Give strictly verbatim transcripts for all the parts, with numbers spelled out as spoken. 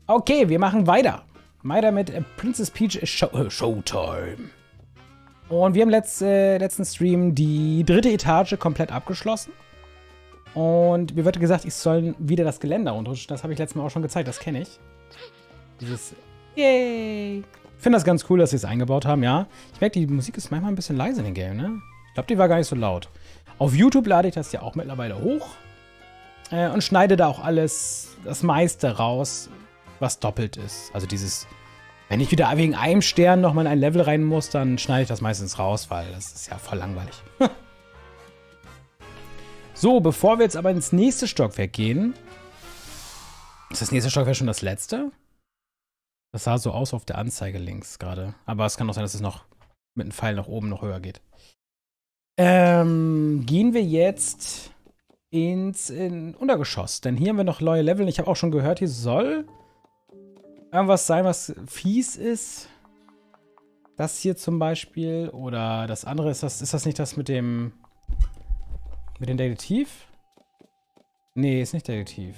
Okay, wir machen weiter. Weiter mit äh, Princess Peach Show äh, Showtime. Und wir haben letzt, äh, letzten Stream die dritte Etage komplett abgeschlossen. Und mir wird gesagt, ich soll wieder das Geländer runterrutschen. Das habe ich letztes Mal auch schon gezeigt, das kenne ich. Dieses Yay. Ich finde das ganz cool, dass sie es eingebaut haben, ja. Ich merke, die Musik ist manchmal ein bisschen leise in dem Game, ne? Ich glaube, die war gar nicht so laut. Auf YouTube lade ich das ja auch mittlerweile hoch. Äh, und schneide da auch alles, das meiste raus, was doppelt ist. Also dieses, wenn ich wieder wegen einem Stern nochmal in ein Level rein muss, dann schneide ich das meistens raus, weil das ist ja voll langweilig. So, bevor wir jetzt aber ins nächste Stockwerk gehen. Ist das nächste Stockwerk schon das letzte? Das sah so aus auf der Anzeige links gerade. Aber es kann auch sein, dass es noch mit einem Pfeil nach oben noch höher geht. Ähm, gehen wir jetzt ins in Untergeschoss. Denn hier haben wir noch neue Level. Ich habe auch schon gehört, hier soll irgendwas sein, was fies ist. Das hier zum Beispiel. Oder das andere, ist das, ist das nicht das mit dem mit dem Detektiv? Nee, ist nicht Detektiv.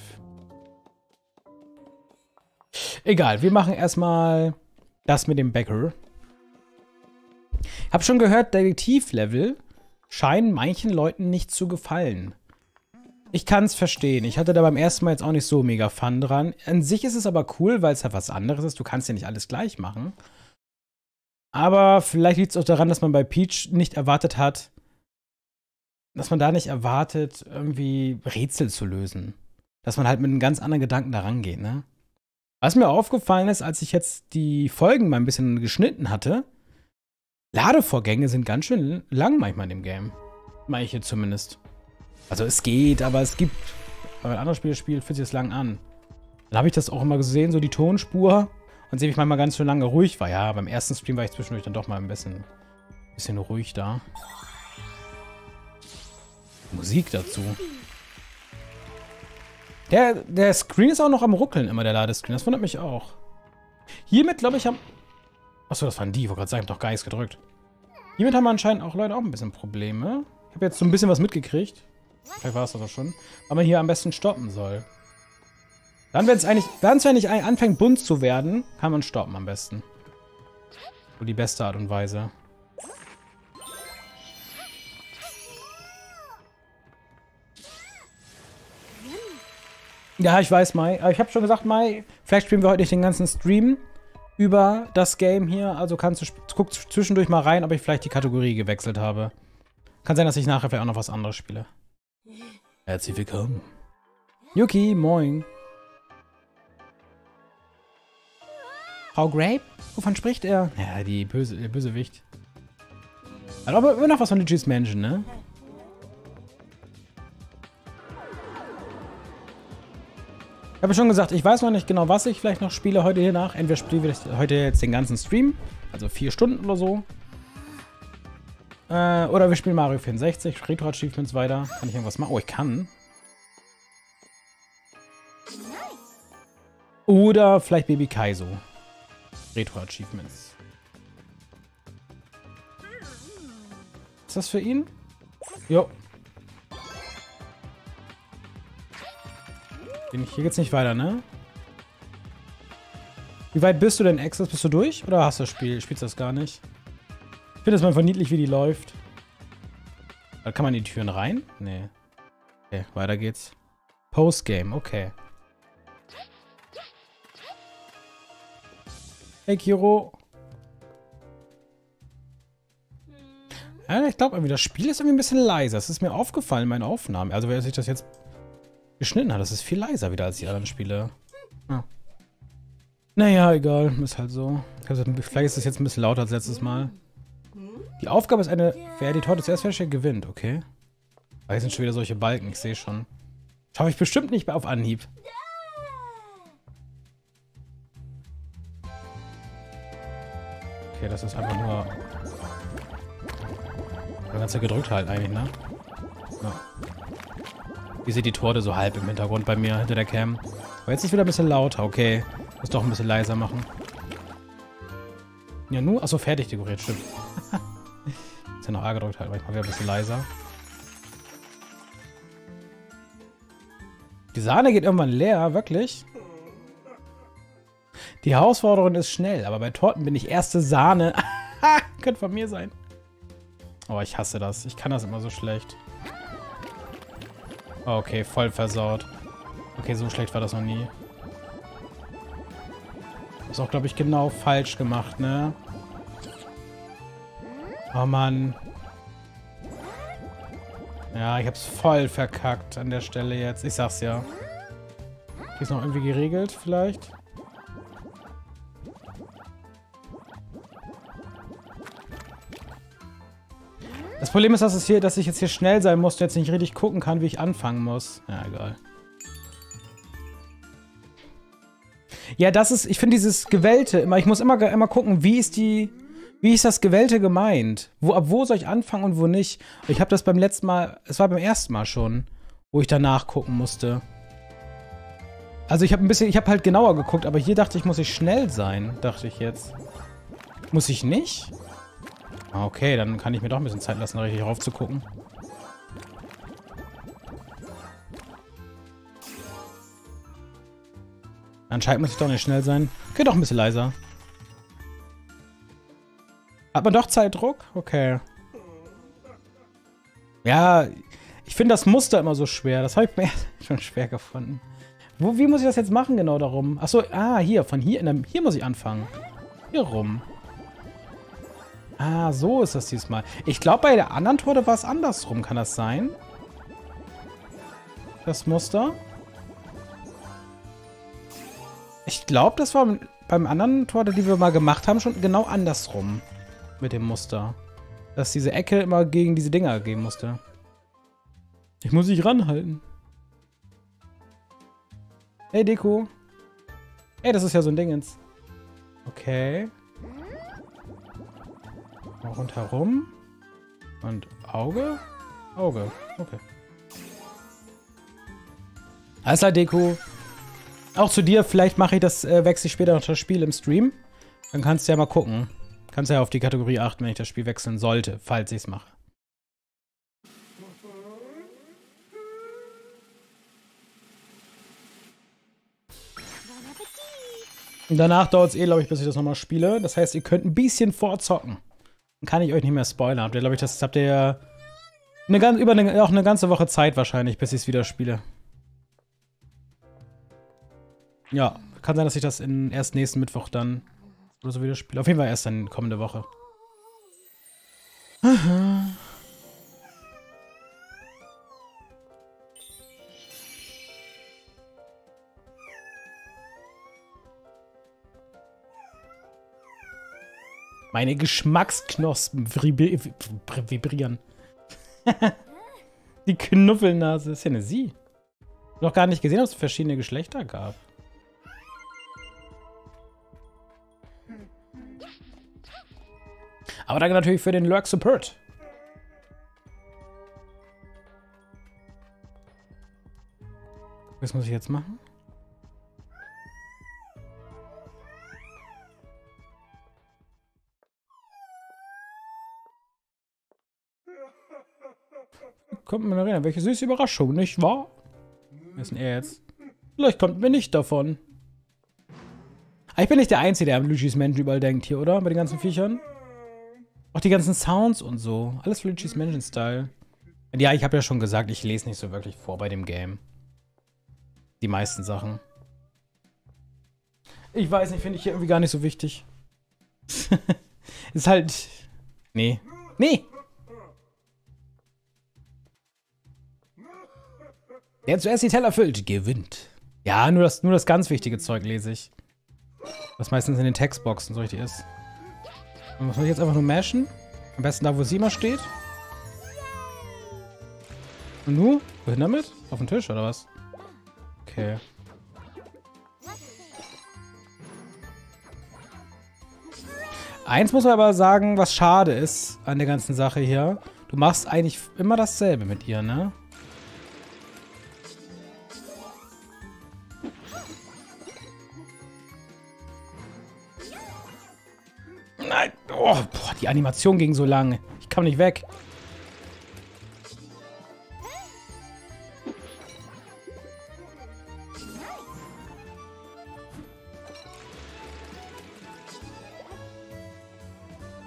Egal, wir machen erstmal das mit dem Bäcker. Ich habe schon gehört, Detektivlevel scheinen manchen Leuten nicht zu gefallen. Ich kann es verstehen. Ich hatte da beim ersten Mal jetzt auch nicht so mega Fun dran. An sich ist es aber cool, weil es halt was anderes ist. Du kannst ja nicht alles gleich machen. Aber vielleicht liegt es auch daran, dass man bei Peach nicht erwartet hat, dass man da nicht erwartet, irgendwie Rätsel zu lösen. Dass man halt mit einem ganz anderen Gedanken da rangeht, ne? Was mir aufgefallen ist, als ich jetzt die Folgen mal ein bisschen geschnitten hatte, Ladevorgänge sind ganz schön lang manchmal in dem Game. Manche zumindest. Also es geht, aber es gibt, wenn man andere Spiele spielt, fühlt sich das lang an. Dann habe ich das auch immer gesehen, so die Tonspur, und sehe ich manchmal ganz schön lange ruhig war. Ja, beim ersten Stream war ich zwischendurch dann doch mal ein bisschen, bisschen ruhig da. Musik dazu. Der, der Screen ist auch noch am Ruckeln, immer der Ladescreen. Das wundert mich auch. Hiermit, glaube ich, haben... Achso, das waren die. Ich wollte gerade sagen, ich habe doch gar nichts gedrückt. Hiermit haben anscheinend auch Leute auch ein bisschen Probleme. Ich habe jetzt so ein bisschen was mitgekriegt. Vielleicht war es das auch schon. Weil man hier am besten stoppen soll. Dann, wenn es eigentlich... Wenn es eigentlich anfängt, bunt zu werden, kann man stoppen am besten. So die beste Art und Weise. Ja, ich weiß, Mai. Aber ich habe schon gesagt, Mai, vielleicht spielen wir heute nicht den ganzen Stream über das Game hier. Also kannst du guck zwischendurch mal rein, ob ich vielleicht die Kategorie gewechselt habe. Kann sein, dass ich nachher vielleicht auch noch was anderes spiele. Herzlich willkommen. Yuki, moin. Frau Grape? Wovon spricht er? Ja, die böse, der Bösewicht. Aber immer noch was von Luigi's Mansion, ne? Ich habe schon gesagt, ich weiß noch nicht genau, was ich vielleicht noch spiele heute hier nach. Entweder spiele ich heute jetzt den ganzen Stream, also vier Stunden oder so. Äh, oder wir spielen Mario vierundsechzig, Retro Achievements weiter. Kann ich irgendwas machen? Oh, ich kann. Oder vielleicht Baby Kaizo. Retro Achievements. Ist das für ihn? Jo. Hier geht's nicht weiter, ne? Wie weit bist du denn, Exas? Bist du durch? Oder hast du das Spiel? Spielst du das gar nicht? Ich finde es mal niedlich, wie die läuft. Da kann man in die Türen rein? Nee. Okay, weiter geht's. Postgame, okay. Hey, Kiro. Ja, ich glaube irgendwie, das Spiel ist irgendwie ein bisschen leiser. Das ist mir aufgefallen in meinen Aufnahmen. Also, wer sich das jetzt geschnitten hat, das ist viel leiser wieder als die anderen Spiele. Ja. Naja, egal. Ist halt so. Vielleicht ist es jetzt ein bisschen lauter als letztes Mal. Die Aufgabe ist eine, wer die Torte zuerst fertig gewinnt, okay. Aber hier sind schon wieder solche Balken, ich sehe schon. Schaffe ich bestimmt nicht mehr auf Anhieb. Okay, das ist einfach nur... Die ganze Zeit gedrückt halt eigentlich, ne? Ja. Wie sieht die Torte so halb im Hintergrund bei mir, hinter der Cam. Aber jetzt ist wieder ein bisschen lauter, okay. Muss doch ein bisschen leiser machen. Ja, nur... Achso, fertig dekoriert, stimmt. Ist ja noch A gedrückt halt, manchmal wieder ein bisschen leiser. Die Sahne geht irgendwann leer, wirklich. Die Herausforderung ist schnell, aber bei Torten bin ich erste Sahne. Könnte von mir sein. Oh, ich hasse das. Ich kann das immer so schlecht. Okay, voll versaut. Okay, so schlecht war das noch nie. Ist auch, glaube ich, genau falsch gemacht, ne? Oh, Mann. Ja, ich hab's voll verkackt an der Stelle jetzt. Ich sag's ja. Hier ist noch irgendwie geregelt, vielleicht? Das Problem ist, dass, es hier, dass ich jetzt hier schnell sein muss und jetzt nicht richtig gucken kann, wie ich anfangen muss. Ja, egal. Ja, das ist, ich finde dieses Gewählte immer, ich muss immer, immer gucken, wie ist die, wie ist das Gewählte gemeint? Wo, ab wo soll ich anfangen und wo nicht? Ich habe das beim letzten Mal, es war beim ersten Mal schon, wo ich danach gucken musste. Also ich habe ein bisschen, ich habe halt genauer geguckt, aber hier dachte ich, muss ich schnell sein, dachte ich jetzt. Muss ich nicht? Okay, dann kann ich mir doch ein bisschen Zeit lassen, da richtig raufzugucken. Anscheinend muss ich doch nicht schnell sein. Okay, doch ein bisschen leiser. Hat man doch Zeitdruck? Okay. Ja, ich finde das Muster immer so schwer. Das habe ich mir schon schwer gefunden. Wo, wie muss ich das jetzt machen genau darum? Achso, ah, hier, von hier, in der, hier muss ich anfangen. Hier rum. Ah, so ist das diesmal. Ich glaube, bei der anderen Torte war es andersrum. Kann das sein? Das Muster? Ich glaube, das war beim anderen Torte, die wir mal gemacht haben, schon genau andersrum. Mit dem Muster. Dass diese Ecke immer gegen diese Dinger gehen musste. Ich muss dich ranhalten. Hey, Deko. Ey, das ist ja so ein Dingens. Okay. Rundherum. Und Auge? Auge. Okay. Alles klar, Deko. Auch zu dir. Vielleicht mache ich das, äh, wechsle ich später noch das Spiel im Stream. Dann kannst du ja mal gucken. Kannst ja auf die Kategorie achten, wenn ich das Spiel wechseln sollte, falls ich es mache. Und danach dauert es eh, glaube ich, bis ich das nochmal spiele. Das heißt, ihr könnt ein bisschen vorzocken. Dann kann ich euch nicht mehr spoilern. Habt ihr, glaube ich, das habt ihr ja eine, ganz, über eine, auch eine ganze Woche Zeit wahrscheinlich, bis ich es wieder spiele. Ja, kann sein, dass ich das in, erst nächsten Mittwoch dann oder so wieder spiele. Auf jeden Fall erst dann kommende Woche. Aha. Meine Geschmacksknospen vibrieren. Die Knuffelnase. Ist ja eine Sie. Ich habe noch gar nicht gesehen, ob es verschiedene Geschlechter gab. Aber danke natürlich für den Lurk Support. Was muss ich jetzt machen? Kommt mir erinnern, welche süße Überraschung, nicht wahr? Wer ist denn er jetzt? Vielleicht kommt mir nicht davon. Aber ich bin nicht der Einzige, der an Luigi's Mansion überall denkt hier, oder? Bei den ganzen Viechern. Auch die ganzen Sounds und so. Alles Luigi's Mansion-Style. Ja, ich habe ja schon gesagt, ich lese nicht so wirklich vor bei dem Game. Die meisten Sachen. Ich weiß nicht, finde ich hier irgendwie gar nicht so wichtig. Ist halt... Nee. Nee! Der zuerst die Teller füllt, gewinnt. Ja, nur das, nur das ganz wichtige Zeug lese ich. Was meistens in den Textboxen so richtig ist. Und was soll ich jetzt einfach nur mashen? Am besten da, wo sie immer steht. Und nu? Wohin damit? Auf den Tisch, oder was? Okay. Eins muss man aber sagen, was schade ist an der ganzen Sache hier. Du machst eigentlich immer dasselbe mit ihr, ne? Nein. Oh, boah, die Animation ging so lang. Ich kam nicht weg.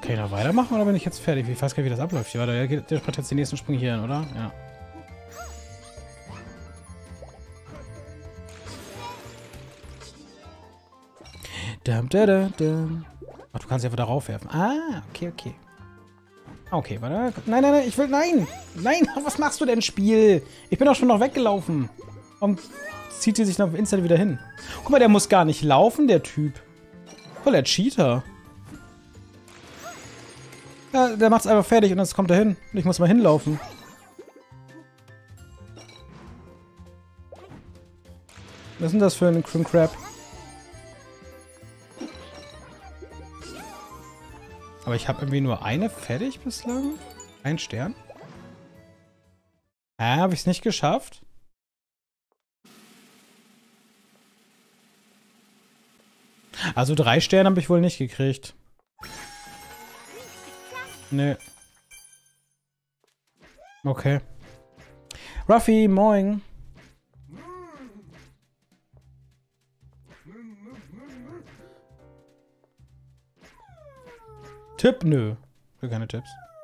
Kann ich noch weitermachen oder bin ich jetzt fertig? Ich weiß gar nicht, wie das abläuft. Hier, der, der springt jetzt den nächsten Sprung hier hin, oder? Ja. Dum, da, da, dum. Ach, du kannst einfach darauf werfen. Ah, okay, okay. Okay, warte. Nein, nein, nein, ich will... Nein! Nein, was machst du denn, Spiel? Ich bin doch schon noch weggelaufen. Warum zieht sie sich noch instant wieder hin? Guck mal, der muss gar nicht laufen, der Typ. Voll der Cheater. Ja, der macht's einfach fertig und dann kommt er hin. Und ich muss mal hinlaufen. Was ist denn das für ein, für ein Crap? Aber ich habe irgendwie nur eine fertig bislang. Ein Stern. Ah, habe ich es nicht geschafft? Also drei Sterne habe ich wohl nicht gekriegt. Nee. Okay. Ruffy, moin. Tipp? Nö. Ich will keine Tipps.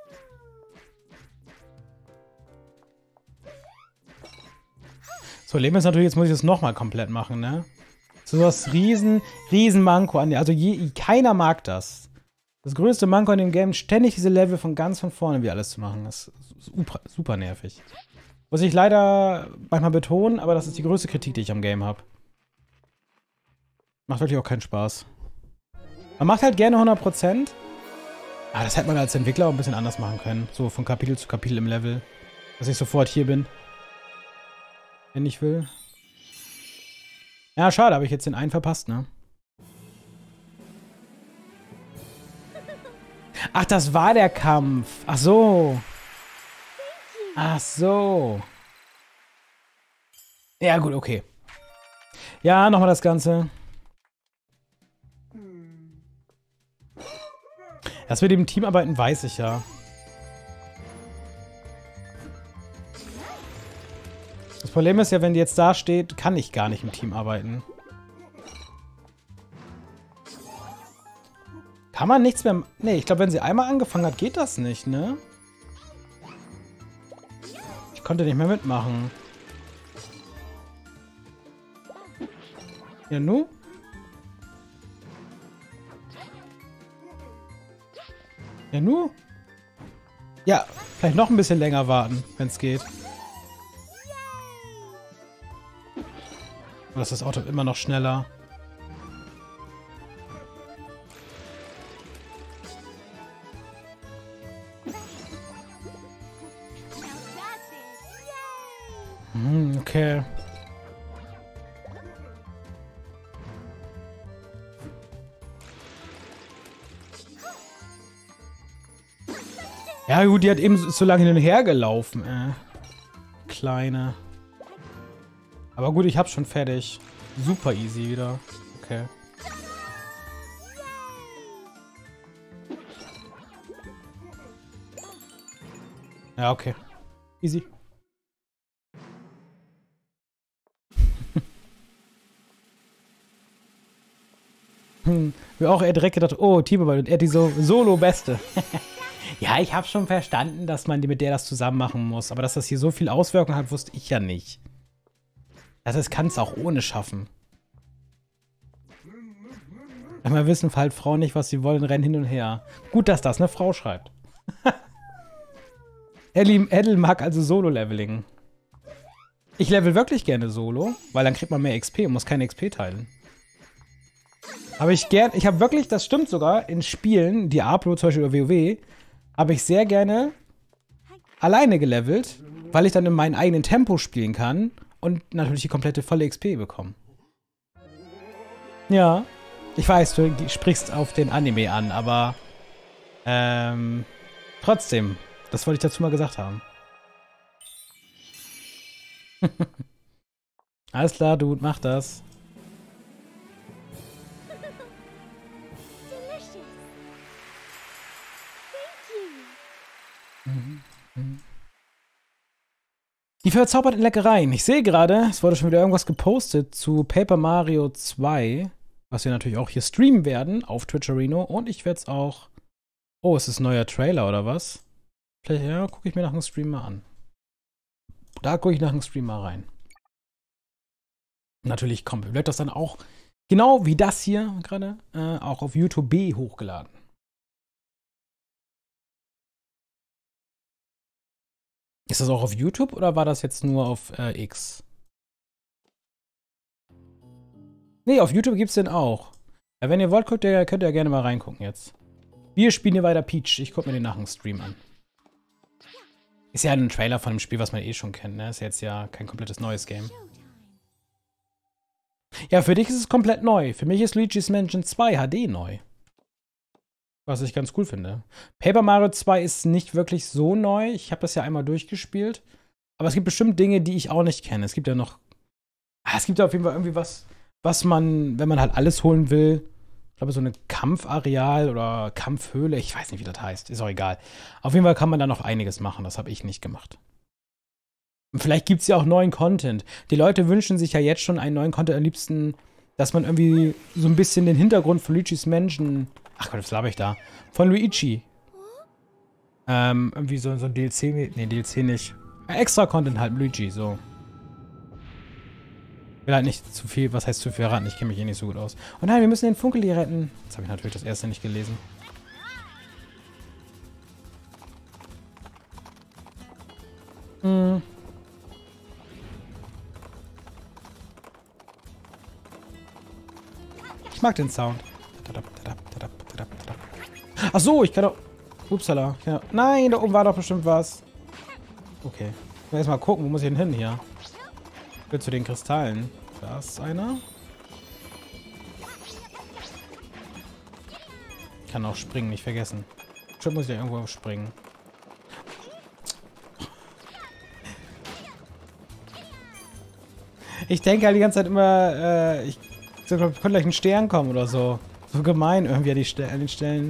So, Leben ist natürlich, jetzt muss ich das nochmal komplett machen, ne? So was riesen, riesen Manko an dir. Also je, keiner mag das. Das größte Manko an dem Game, ständig diese Level von ganz von vorne wie alles zu machen. Das ist super, super nervig. Muss ich leider manchmal betonen, aber das ist die größte Kritik, die ich am Game habe. Macht wirklich auch keinen Spaß. Man macht halt gerne hundert Prozent. Ah, das hätte man als Entwickler auch ein bisschen anders machen können. So von Kapitel zu Kapitel im Level. Dass ich sofort hier bin. Wenn ich will. Ja, schade, habe ich jetzt den einen verpasst, ne? Ach, das war der Kampf. Ach so. Ach so. Ja, gut, okay. Ja, nochmal das Ganze. Das mit dem Teamarbeiten weiß ich ja. Das Problem ist ja, wenn die jetzt da steht, kann ich gar nicht im Team arbeiten. Kann man nichts mehr... Nee, ich glaube, wenn sie einmal angefangen hat, geht das nicht, ne? Ich konnte nicht mehr mitmachen. Ja, nu? Ja, nu? Ja, vielleicht noch ein bisschen länger warten, wenn es geht. Oder ist das Auto immer noch schneller? Hm, okay. Ja gut, die hat eben so lange hin und her gelaufen, äh. Kleine. Aber gut, ich hab's schon fertig. Super easy wieder. Okay. Ja, okay. Easy. hm. Wir auch direkt gedacht, oh, Teamarbeit und er die so Solo-Beste. Ja, ich habe schon verstanden, dass man mit der das zusammen machen muss. Aber dass das hier so viel Auswirkungen hat, wusste ich ja nicht. Also es kann es auch ohne schaffen. Manchmal wissen halt Frauen nicht, was sie wollen, rennen hin und her. Gut, dass das eine Frau schreibt. Edel mag also Solo-Leveling. Ich level wirklich gerne Solo, weil dann kriegt man mehr X P und muss keine X P teilen. Aber ich gern, ich habe wirklich, das stimmt sogar, in Spielen, Diablo zum Beispiel oder WoW, habe ich sehr gerne alleine gelevelt, weil ich dann in meinem eigenen Tempo spielen kann und natürlich die komplette volle X P bekomme. Ja, ich weiß, du sprichst auf den Anime an, aber ähm, trotzdem, das wollte ich dazu mal gesagt haben. Alles klar, Dude, mach das. Die verzauberten Leckereien. Ich sehe gerade, es wurde schon wieder irgendwas gepostet zu Paper Mario zwei, was wir natürlich auch hier streamen werden auf Twitcherino und ich werde es auch Oh, ist das ein neuer Trailer oder was? Vielleicht, ja, gucke ich mir nach dem Stream mal an. Da gucke ich nach dem Stream mal rein. Natürlich kommt, wird das dann auch, genau wie das hier gerade, äh, auch auf YouTube hochgeladen. Ist das auch auf YouTube oder war das jetzt nur auf äh, X? Nee, auf YouTube gibt's den auch. Ja, wenn ihr wollt, könnt ihr, könnt ihr gerne mal reingucken jetzt. Wir spielen hier weiter Peach. Ich gucke mir den nach dem Stream an. Ist ja ein Trailer von einem Spiel, was man eh schon kennt, ne? Ist jetzt ja kein komplettes neues Game. Ja, für dich ist es komplett neu. Für mich ist Luigi's Mansion zwei H D neu. Was ich ganz cool finde. Paper Mario zwei ist nicht wirklich so neu. Ich habe das ja einmal durchgespielt. Aber es gibt bestimmt Dinge, die ich auch nicht kenne. Es gibt ja noch... Ah, es gibt ja auf jeden Fall irgendwie was, was man, wenn man halt alles holen will... Ich glaube, so eine Kampfareal oder Kampfhöhle. Ich weiß nicht, wie das heißt. Ist auch egal. Auf jeden Fall kann man da noch einiges machen. Das habe ich nicht gemacht. Und vielleicht gibt es ja auch neuen Content. Die Leute wünschen sich ja jetzt schon einen neuen Content. Am liebsten, dass man irgendwie so ein bisschen den Hintergrund von Luigi's Mansion... Ach Gott, was laber ich da? Von Luigi. Ähm, irgendwie so, so ein D L C... Nee, D L C nicht. Extra Content halt, Luigi, so. Ich will halt nicht zu viel, was heißt zu viel raten? Ich kenne mich eh nicht so gut aus. Oh nein, wir müssen den Funkeli retten. Jetzt habe ich natürlich das erste nicht gelesen. Hm. Ich mag den Sound. Ach so, ich kann doch... Upsala. Ja. Nein, da oben war doch bestimmt was. Okay. Ich will erstmal gucken, wo muss ich denn hin hier? Ich will zu den Kristallen. Da ist einer. Ich kann auch springen, nicht vergessen. Schon muss ich ja irgendwo springen. Ich denke halt die ganze Zeit immer, äh, ich, ich könnte gleich ein Stern kommen oder so. So gemein irgendwie an, die St an den Stellen.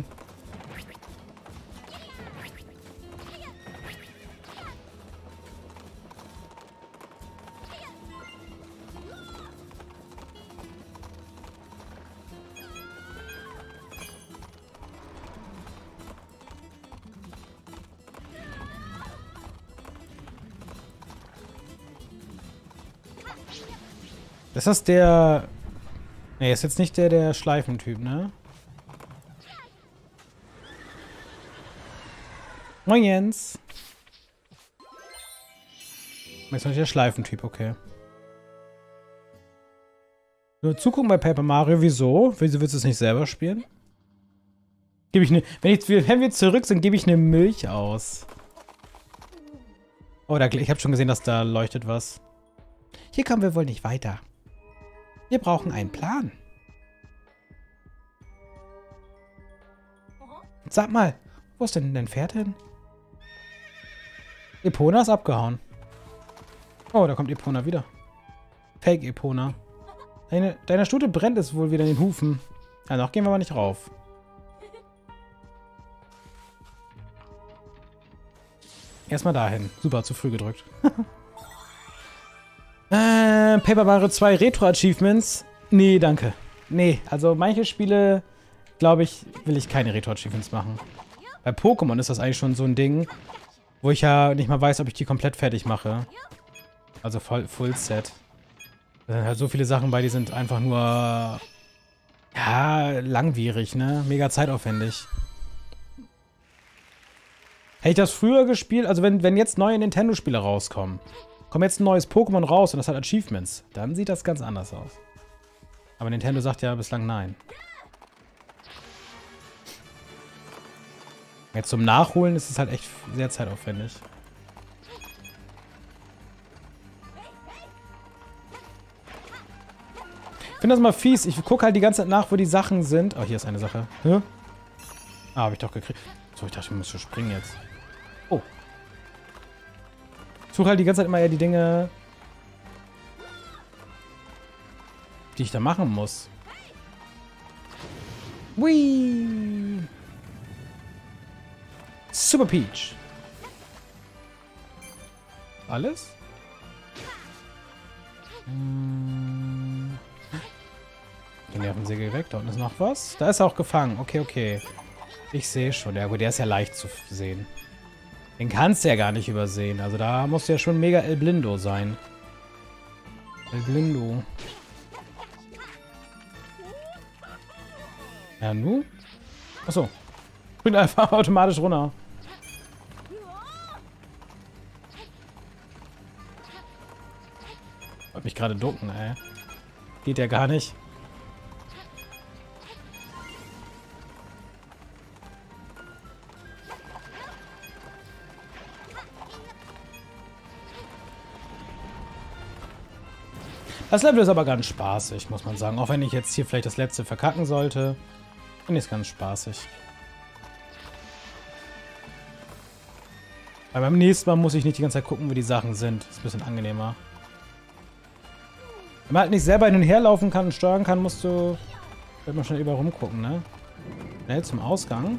Ist das der... Ne, ist jetzt nicht der, der Schleifentyp, ne? Moin Jens. Ist nicht der Schleifentyp, okay. Nur zugucken bei Paper Mario, wieso? Wieso willst du es nicht selber spielen? Gebe ich eine... Wenn, ich, wenn wir zurück sind, gebe ich eine Milch aus. Oh, da, ich habe schon gesehen, dass da leuchtet was. Hier kommen wir wohl nicht weiter. Wir brauchen einen Plan. Sag mal, wo ist denn dein Pferd hin? Epona ist abgehauen. Oh, da kommt Epona wieder. Fake Epona. Deine, deine Stute brennt es wohl wieder in den Hufen. Ja, noch gehen wir aber nicht rauf. Erstmal dahin. Super, zu früh gedrückt. Äh, Paper Mario zwei Retro-Achievements? Nee, danke. Nee, also manche Spiele, glaube ich, will ich keine Retro-Achievements machen. Bei Pokémon ist das eigentlich schon so ein Ding, wo ich ja nicht mal weiß, ob ich die komplett fertig mache. Also voll, Full Set. Da sind halt so viele Sachen bei, die sind einfach nur, ja, langwierig, ne? Mega zeitaufwendig. Hätte ich das früher gespielt, also wenn, wenn jetzt neue Nintendo-Spiele rauskommen, kommt jetzt ein neues Pokémon raus und das hat Achievements, dann sieht das ganz anders aus. Aber Nintendo sagt ja bislang nein. Jetzt zum Nachholen ist es halt echt sehr zeitaufwendig. Ich finde das mal fies. Ich gucke halt die ganze Zeit nach, wo die Sachen sind. Oh, hier ist eine Sache. Hä? Ah, habe ich doch gekriegt. So, ich dachte, ich muss schon springen jetzt. Oh. Ich suche halt die ganze Zeit immer eher die Dinge, die ich da machen muss. Whee! Super Peach. Alles? Hm. Die Nervensäge weg. Da unten ist noch was. Da ist er auch gefangen. Okay, okay. Ich sehe schon. Ja gut, der ist ja leicht zu sehen. Den kannst du ja gar nicht übersehen. Also da musst du ja schon mega El Blindo sein. El Blindo. Ja, nu? Achso. Springt einfach automatisch runter. Wollte mich gerade ducken, ey. Geht ja gar nicht. Das Level ist aber ganz spaßig, muss man sagen. Auch wenn ich jetzt hier vielleicht das letzte verkacken sollte. Finde ich es ganz spaßig. Aber beim nächsten Mal muss ich nicht die ganze Zeit gucken, wo die Sachen sind. Ist ein bisschen angenehmer. Wenn man halt nicht selber hin und her laufen kann und steuern kann, musst du... Wird man schnell überall rumgucken, ne? Schnell zum Ausgang.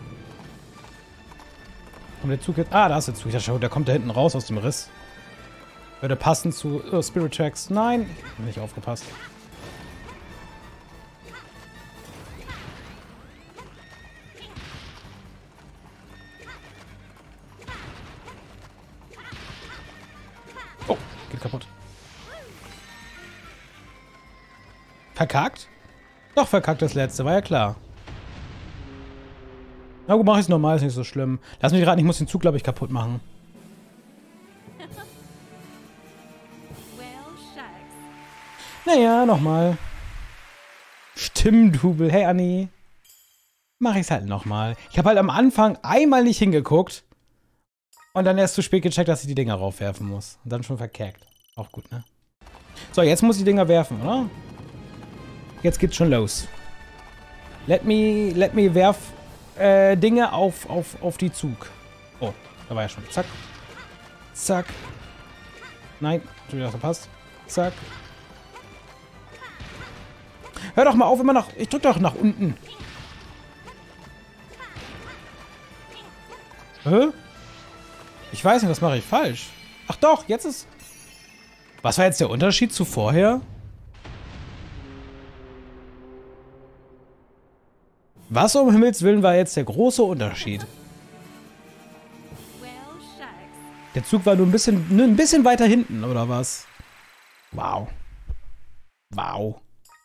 Und der Zug jetzt... Ah, da ist der Zug. Der kommt da hinten raus aus dem Riss. Würde passen zu oh, Spirit Tracks. Nein, ich hab nicht aufgepasst. Oh, geht kaputt. Verkackt? Doch, verkackt das letzte, war ja klar. Na gut, mach ich's normal, ist nicht so schlimm. Lass mich raten, ich muss den Zug, glaube ich, kaputt machen. Naja, nochmal. Stimmdubel. Hey, Anni. Mach ich's halt nochmal. Ich habe halt am Anfang einmal nicht hingeguckt. Und dann erst zu spät gecheckt, dass ich die Dinger raufwerfen muss. Und dann schon verkackt. Auch gut, ne? So, jetzt muss ich die Dinger werfen, oder? Jetzt geht's schon los. Let me, let me werf äh, Dinge auf, auf, auf die Zug. Oh, da war ja schon. Zack. Zack. Nein, schon wieder verpasst. Zack. Hör doch mal auf, immer nach... Ich drück doch nach unten. Hä? Ich weiß nicht, das mache ich falsch. Ach doch, jetzt ist... Was war jetzt der Unterschied zu vorher? Was um Himmels Willen war jetzt der große Unterschied? Der Zug war nur ein bisschen, nur ein bisschen weiter hinten, oder was? Wow. Wow.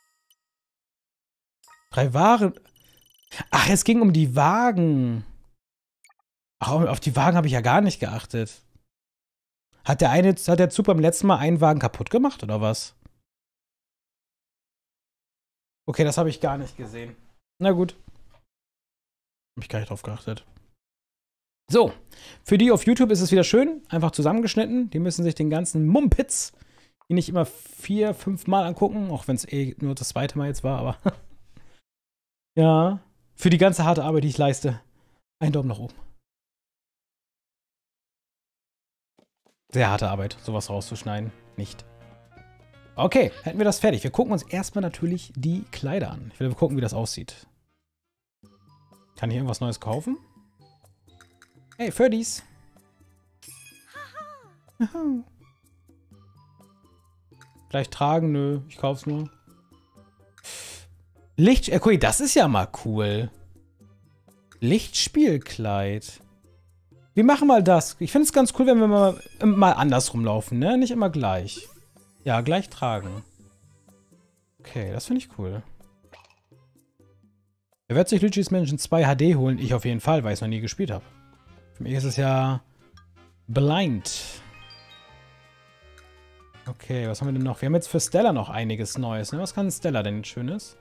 Drei Waren. Ach, es ging um die Wagen. Ach, auf die Wagen habe ich ja gar nicht geachtet. Hat der eine, hat der Zug beim letzten Mal einen Wagen kaputt gemacht, oder was? Okay, das habe ich gar nicht gesehen. Na gut. Habe ich gar nicht drauf geachtet. So, für die auf YouTube ist es wieder schön, einfach zusammengeschnitten. Die müssen sich den ganzen Mumpitz die nicht immer vier, fünf Mal angucken, auch wenn es eh nur das zweite Mal jetzt war, aber ja, für die ganze harte Arbeit, die ich leiste, ein Daumen nach oben. Sehr harte Arbeit, sowas rauszuschneiden. Nicht. Okay, hätten wir das fertig. Wir gucken uns erstmal natürlich die Kleider an. Ich will gucken, wie das aussieht. Kann ich irgendwas Neues kaufen? Hey, Ferdies. Vielleicht tragen? Nö, ich kauf's nur. Licht... Äh, guck, das ist ja mal cool. Lichtspielkleid. Wir machen mal das. Ich finde es ganz cool, wenn wir mal, mal andersrum laufen, ne? Nicht immer gleich. Ja, gleich tragen. Okay, das finde ich cool. Wer wird sich Luigi's Mansion zwei H D holen? Ich auf jeden Fall, weil ich es noch nie gespielt habe. Für mich ist es ja blind. Okay, was haben wir denn noch? Wir haben jetzt für Stella noch einiges Neues, ne? Was kann Stella denn Schönes?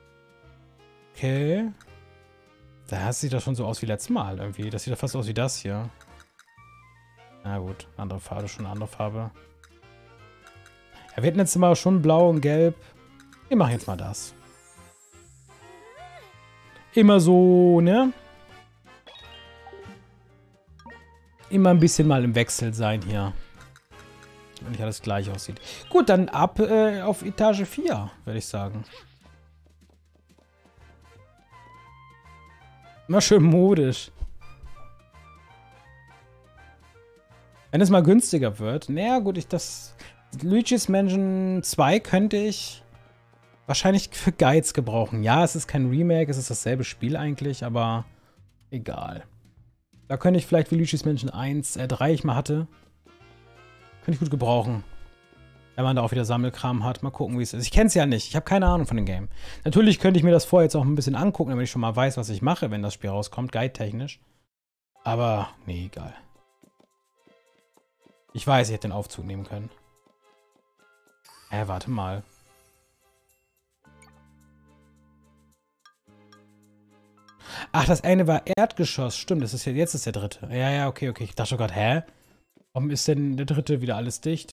Okay. Da sieht das schon so aus wie letztes Mal irgendwie. Das sieht doch fast aus wie das hier. Na gut, andere Farbe, schon eine andere Farbe. Ja, wir hatten jetzt mal schon blau und gelb. Wir machen jetzt mal das. Immer so, ne? Immer ein bisschen mal im Wechsel sein hier. Wenn nicht alles gleich aussieht. Gut, dann ab äh, auf Etage vier, würde ich sagen. Immer schön modisch. Wenn es mal günstiger wird. Naja, gut, ich das... Luigi's Mansion zwei könnte ich wahrscheinlich für Guides gebrauchen. Ja, es ist kein Remake, es ist dasselbe Spiel eigentlich, aber Egal. Da könnte ich vielleicht wie Luigi's Mansion eins, äh, drei ich mal hatte. Könnte ich gut gebrauchen. Wenn man da auch wieder Sammelkram hat. Mal gucken, wie es ist. Ich kenne es ja nicht. Ich habe keine Ahnung von dem Game. Natürlich könnte ich mir das vorher jetzt auch ein bisschen angucken, damit ich schon mal weiß, was ich mache, wenn das Spiel rauskommt. Guide-technisch. Aber, nee, egal. Ich weiß, ich hätte den Aufzug nehmen können. Hä, äh, warte mal. Ach, das eine war Erdgeschoss. Stimmt, das ist ja, jetzt ist der dritte. Ja, ja, okay, okay. Ich dachte schon gerade, hä? Warum ist denn der dritte wieder alles dicht?